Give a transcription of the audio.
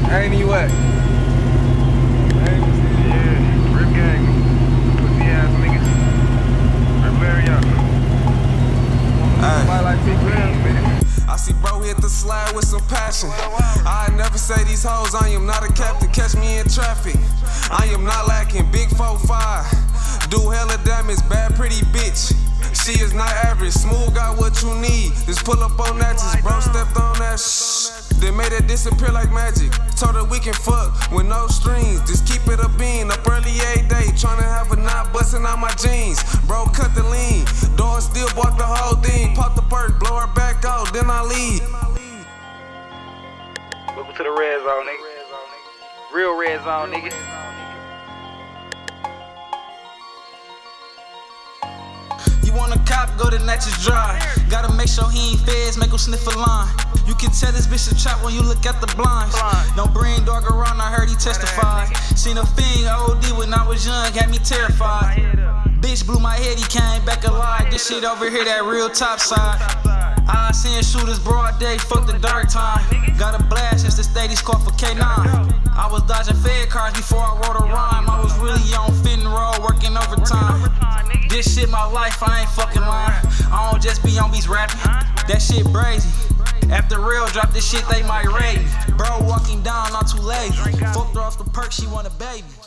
Ain't he what? Yeah, Rip Gang. Pussy ass niggas. Malaria. Fight like 2 grams, baby. I see bro hit the slide with some passion. I never say these hoes, I am not a captain, catch me in traffic. I am not lacking, big 4-5. Do hella damage, bad pretty bitch. She is not average, smooth got what you need. Just pull up on that, just bro stepped on that then made it disappear like magic. Told her we can fuck with no strings. Just keep it a bean, up early every day. Tryna have a knot busting out my jeans. Bro cut the lean, dog still bought the whole thing. Pop the perk, blow her back out, then I leave. Welcome to the red zone, nigga. Real red zone, nigga. You want a cop, go to Natchez Drive. Gotta make sure he ain't feds, make him sniff a line. You can tell this bitch a trap when you look at the blinds. Don't bring dog around, I heard he testified. Seen a fiend OD when I was young, had me terrified. Bitch blew my head, he came back alive. This shit over here, that real top side. I seen shooters broad day, fuck the dark time. Got a blast since the stadium's called for K9. I was dodging fed cars before I wrote a rhyme. I was really on fit and roll, working overtime. This shit my life, I ain't fucking lying. I don't just be on beats rapping, that shit brazy. After real drop this shit, they might raid me. Bro walking down, not too lazy. Fucked her off the perk, she want a baby.